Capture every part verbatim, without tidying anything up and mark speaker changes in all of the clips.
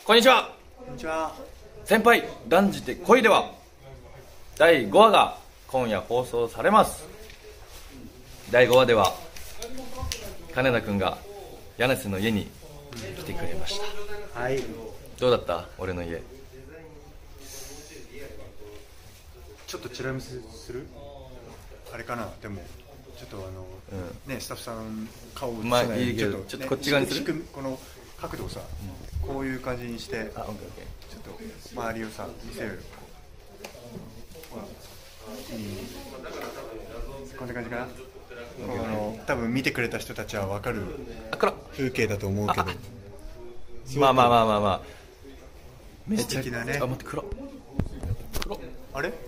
Speaker 1: こんにちは。
Speaker 2: こんにちは。
Speaker 1: 先輩断じて恋ではだいごわが今夜放送されます。だいごわでは金田君が柳瀬の家に来てくれました。
Speaker 2: はい。
Speaker 1: どうだった俺の家。
Speaker 2: ちょっとチラ見せするあれかな。でもちょっとあの、うん、ねスタッフさん顔映さない、
Speaker 1: まあいいけどちょっとこっち側にする。
Speaker 2: この角度をさ、うん、こういう感じにして、
Speaker 1: あ、オッケーオッケ
Speaker 2: ー。ちょっと周りをさ見せる。いい。こんな感じかな。この多分見てくれた人たちは分かる風景だと思うけど。
Speaker 1: まあまあまあまあまあ。
Speaker 2: めちゃ素敵だね。
Speaker 1: あ、待って、黒。黒。
Speaker 2: あれ？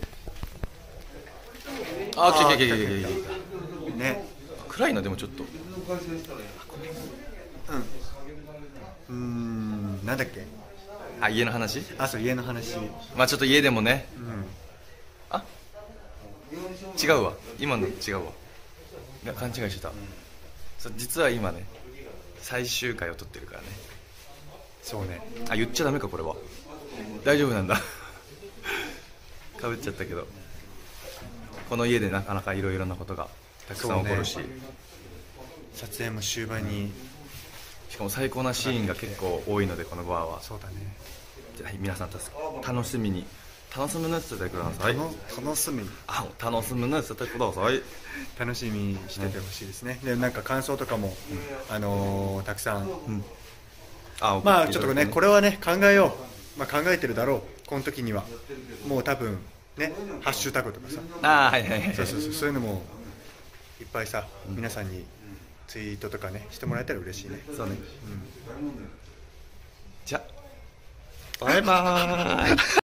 Speaker 1: あ、来た来た来た来た来た。
Speaker 2: ね。
Speaker 1: 暗いのでもちょっと。
Speaker 2: うん。うーん、なんだっけ？
Speaker 1: あ、家の話？
Speaker 2: あ、そう、家の話。
Speaker 1: まあちょっと家でもね。
Speaker 2: うん。
Speaker 1: あ、違うわ。今の違うわ。いや、勘違いしてた。そう、実は今ね、最終回を撮ってるからね。
Speaker 2: そうね。
Speaker 1: あ、言っちゃダメかこれは。大丈夫なんだ。かぶっちゃったけど、この家でなかなかいろいろなことがたくさん起こるし、ね、
Speaker 2: 撮影も終盤に、
Speaker 1: しかも最高なシーンが結構多いのでこのバーは。
Speaker 2: そうだね。
Speaker 1: じゃあ皆さん楽しみに楽しみにしててください。
Speaker 2: 楽しみに
Speaker 1: あ楽しみにしててください。
Speaker 2: 楽しみにしててほしいですね。でなんか感想とかも、うん、あのー、たくさん、うん、あまあちょっとねこれはね考えよう。まあ、考えてるだろうこの時には。もう多分ねハッシュタグとかさ、
Speaker 1: あ、はいはいはい、
Speaker 2: そうそうそう、そういうのもいっぱいさ、うん、皆さんにツイートとかねしてもらえたら嬉しいね。
Speaker 1: そうね、
Speaker 2: うん、
Speaker 1: じゃバイバーイ。